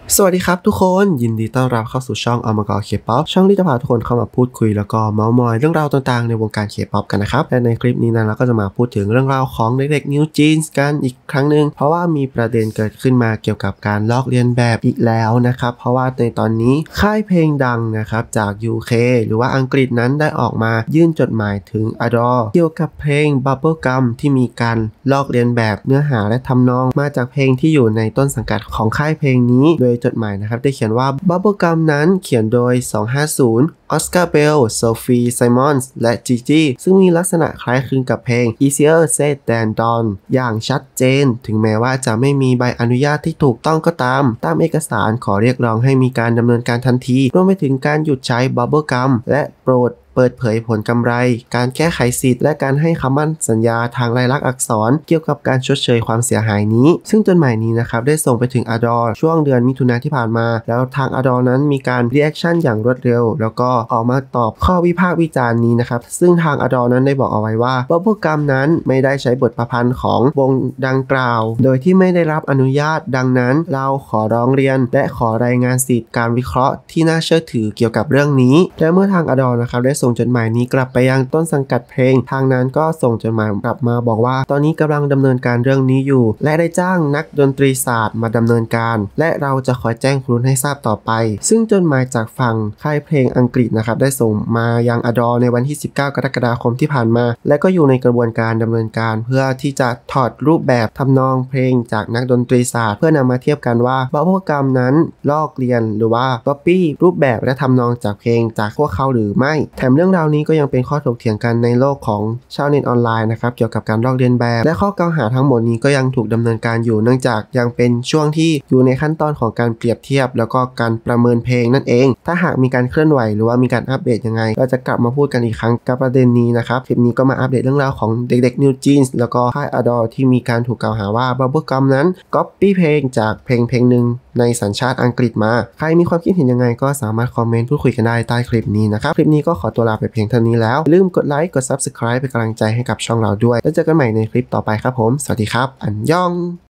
สวัสดีครับทุกคนยินดีต้อนรับเข้าสู่ช่องอมกรเคป๊อปช่องที่จะพาทุกคนเข้ามาพูดคุยแล้วก็เมาท์มอยเรื่องราวต่างๆในวงการเคป๊อปกันนะครับและในคลิปนี้นะเราก็จะมาพูดถึงเรื่องราวของเด็กๆนิวจีนส์กันอีกครั้งหนึ่งเพราะว่ามีประเด็นเกิดขึ้นมาเกี่ยวกับการลอกเลียนแบบอีกแล้วนะครับเพราะว่าในตอนนี้ค่ายเพลงดังนะครับจาก UK หรือว่าอังกฤษนั้นได้ออกมายื่นจดหมายถึง Adore เกี่ยวกับเพลง Bubblegum ที่มีการลอกเลียนแบบเนื้อหาและทำนองมาจากเพลงที่อยู่ในต้นสังกัดของค่ายเพลงนี้โดยจดหมายนะครับได้เขียนว่า Bubblegum นั้นเขียนโดย 250 ออสการ์เบล โซฟี ไซมอนส์ และจีจีซึ่งมีลักษณะคล้ายคลึงกับเพลง Easier Said Than Done อย่างชัดเจนถึงแม้ว่าจะไม่มีใบอนุญาตที่ถูกต้องก็ตามเอกสารขอเรียกร้องให้มีการดำเนินการทันทีรวมไปถึงการหยุดใช้ Bubblegum และโปรดเปิดเผยผลกำไรการแก้ไขสิทธิ์และการให้คำมั่นสัญญาทางลายลักษณ์อักษรเกี่ยวกับการชดเชยความเสียหายนี้ซึ่งจดหมายนี้นะครับได้ส่งไปถึง Adore ช่วงเดือนมิถุนายนที่ผ่านมาแล้วทาง Adore นั้นมีการรีแอคชั่นอย่างรวดเร็วแล้วก็ออกมาตอบข้อวิพากษ์วิจารณ์นี้นะครับซึ่งทาง Adore นั้นได้บอกเอาไว้ว่า Bubblegum นั้นไม่ได้ใช้บทประพันธ์ของวงดังกล่าวโดยที่ไม่ได้รับอนุญาตดังนั้นเราขอร้องเรียนและขอรายงานสิทธิ์การวิเคราะห์ที่น่าเชื่อถือเกี่ยวกับเรื่องนี้และเมื่อทาง Adore นะครับได้ส่งจดหมายนี้กลับไปยังต้นสังกัดเพลงทางนั้นก็ส่งจดหมายกลับมาบอกว่าตอนนี้กำลังดำเนินการเรื่องนี้อยู่และได้จ้างนักดนตรีศาสตร์มาดำเนินการและเราจะคอยแจ้งคุณให้ทราบต่อไปซึ่งจดหมายจากฝั่งค่ายเพลงอังกฤษนะครับได้ส่งมายัง Adore ในวันที่19กรกฎาคมที่ผ่านมาและก็อยู่ในกระบวนการดำเนินการเพื่อที่จะถอดรูปแบบทำนองเพลงจากนักดนตรีศาสตร์เพื่อนำมาเทียบกันว่าBubblegumนั้นลอกเลียนหรือว่าก๊อปปี้รูปแบบและทำนองจากเพลงจากพวกเขาหรือไม่แถมเรื่องราวนี้ก็ยังเป็นข้อถกเถียงกันในโลกของชาวเน็ตออนไลน์นะครับเกี่ยวกับการลอกเลียนแบบและข้อกล่าวหาทั้งหมดนี้ก็ยังถูกดำเนินการอยู่เนื่องจากยังเป็นช่วงที่อยู่ในขั้นตอนของการเปรียบเทียบแล้วก็การประเมินเพลงนั่นเองถ้าหากมีการเคลื่อนไหวหรือว่ามีการอัปเดตยังไงเราจะกลับมาพูดกันอีกครั้งกับประเด็นนี้นะครับคลิปนี้ก็มาอัปเดตเรื่องราวของเด็กๆ New Jeans แล้วก็ค่าย Adore ที่มีการถูกกล่าวหาว่า Bubblegum นั้นก๊อปปี้เพลงจากเพลงหนึ่งในสัญชาติอังกฤษมาใครมีความคิดเห็นยังไงก็สามารถคอมเมนต์พูดคุยกันได้ใต้คลิปนี้นะครับคลิปนี้ก็ขอตัวลาไปเพียงเท่านี้แล้วอย่าลืมกดไลค์กด Subscribe เป็นกำลังใจให้กับช่องเราด้วยแล้วเจอกันใหม่ในคลิปต่อไปครับผมสวัสดีครับอันยอง